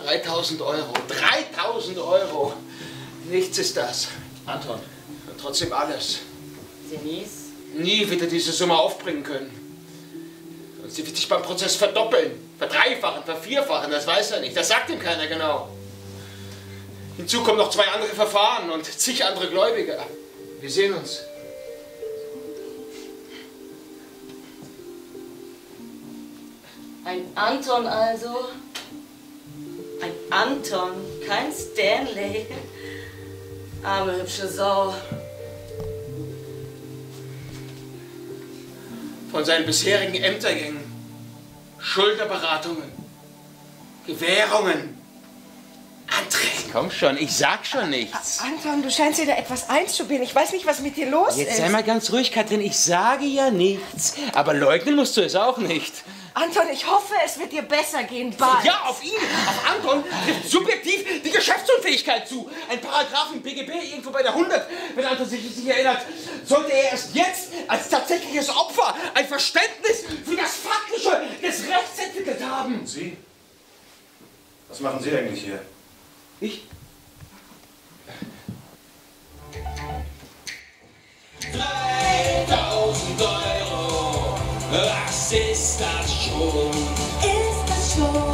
3.000 Euro. 3.000 Euro. Nichts ist das. Anton. Und trotzdem alles. Denise? Nie wird er diese Summe aufbringen können. Und sie wird sich beim Prozess verdoppeln, verdreifachen, vervierfachen. Das weiß er nicht. Das sagt ihm keiner genau. Hinzu kommen noch 2 andere Verfahren und zig andere Gläubiger. Wir sehen uns. Ein Anton also? Ein Anton, kein Stanley. Arme hübsche Sau. Von seinen bisherigen Ämtergängen, Schulterberatungen, Gewährungen, Anträgen. Komm schon, ich sag schon nichts. Anton, du scheinst dir da etwas einzubilden. Ich weiß nicht, was mit dir los ist. Jetzt sei mal ganz ruhig, Katrin. Ich sage ja nichts. Aber leugnen musst du es auch nicht. Anton, ich hoffe, es wird dir besser gehen bald. Ja, auf ihn, auf Anton trifft subjektiv die Geschäftsunfähigkeit zu. Ein Paragraph im BGB irgendwo bei der 100, wenn Anton sich erinnert, sollte er erst jetzt als tatsächliches Opfer ein Verständnis für das Faktische des Rechts entwickelt haben. Und Sie? Was machen Sie eigentlich hier? Ich? 3.000 Euro, was ist das schon? Ist das schon?